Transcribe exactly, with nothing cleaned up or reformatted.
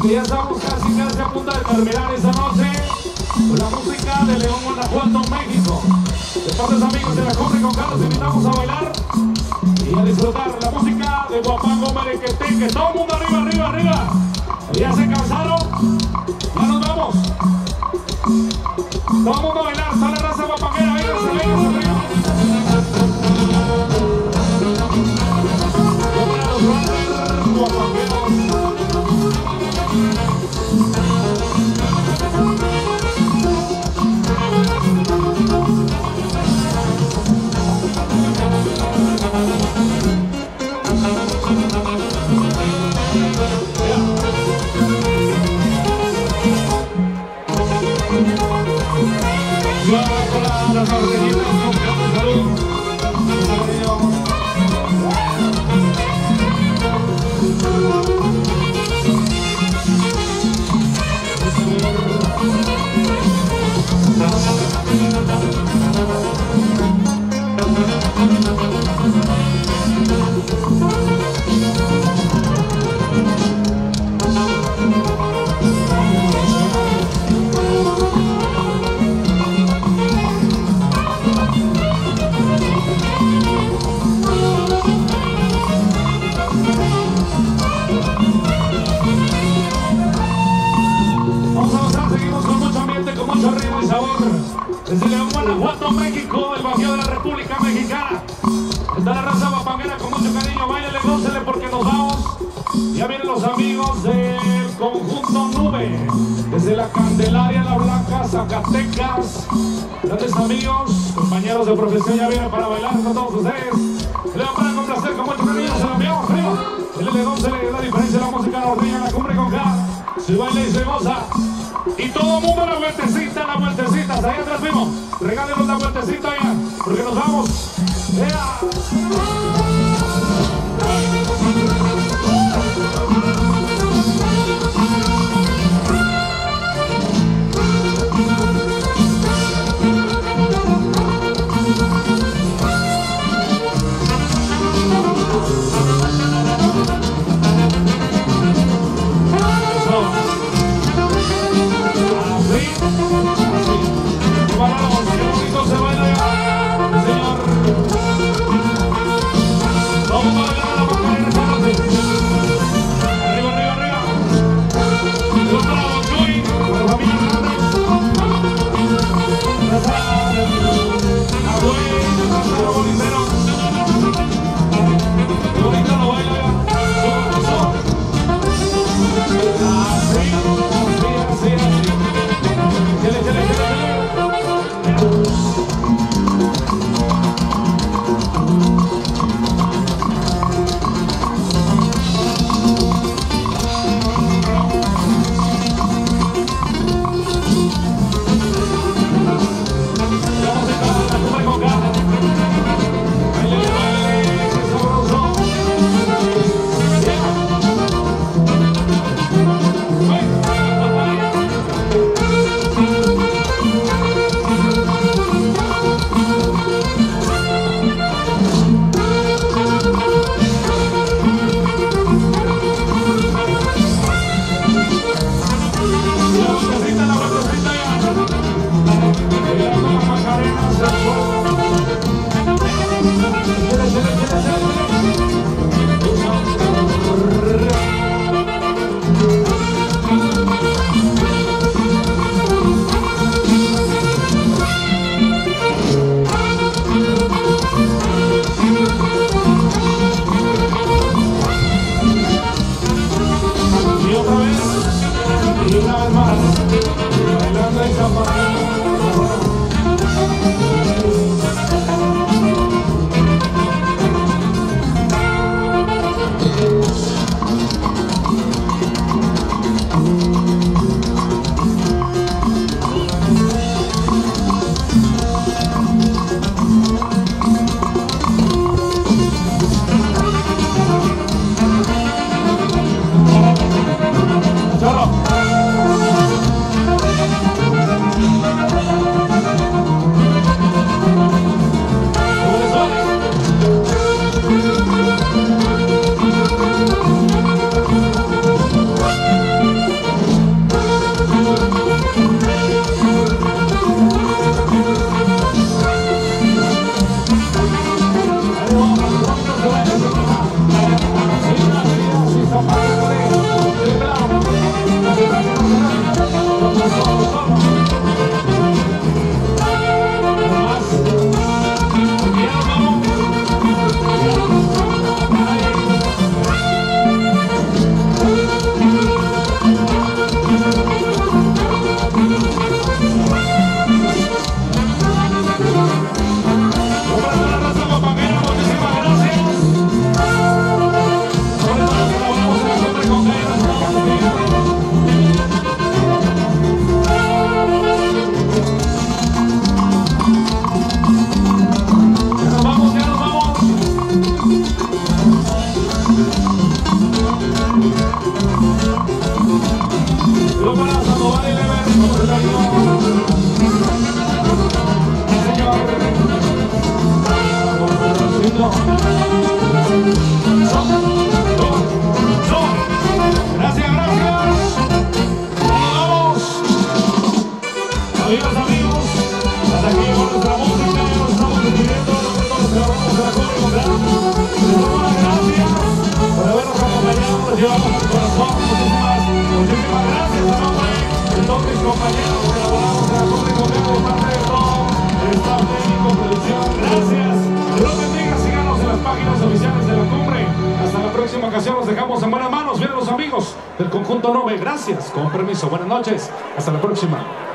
porque ya estamos casi casi a punto de terminar esta noche con la música de León, Guanajuato, México. De parte de los amigos de la Cumbre con Carlos, invitamos a bailar y a disfrutar la música de Guapango Merequeteque. Todo el mundo arriba, arriba, arriba. Ya se cansaron, ya nos vamos. Todo el mundo a bailar, sale raza guapanguera, véngase, véngase arriba. Las orquestas con Carlos Salud. Desde León, Guanajuato, México, el Bajío de la República Mexicana. Está la raza guapanguera con mucho cariño. Báilele, gócele porque nos vamos. Ya vienen los amigos del conjunto Nube. Desde la Candelaria, La Blanca, Zacatecas. Grandes amigos, compañeros de profesión ya vienen para bailar con todos ustedes. Le van para complacer con mucho cariño. Se lo enviamos arriba. El L dos se le da diferencia a la música norteña en la Cumbre con K. Se baila y se goza. Y todo el mundo la vueltecita, la vueltecita, hasta allá atrás mismo. Regálenos la vueltecita allá, porque nos vamos. ¡Ea! Chorro. Amigas, amigos, hasta aquí llegó nuestra música, ya nos estamos despidiendo, nosotros grabamos de la Cumbre Mundial. Les damos las gracias por habernos acompañado, nos llevamos al corazón, muchísimas, muchísimas gracias a nombre de todos mis compañeros que elaboramos de la Cumbre Mundial, de parte de todo el staff técnico, producción, gracias. Dios los bendiga, síganos en las páginas oficiales de la Cumbre. Hasta la próxima ocasión, nos dejamos en buenas manos. Vienen los amigos del conjunto Nove, gracias, con permiso, buenas noches, hasta la próxima.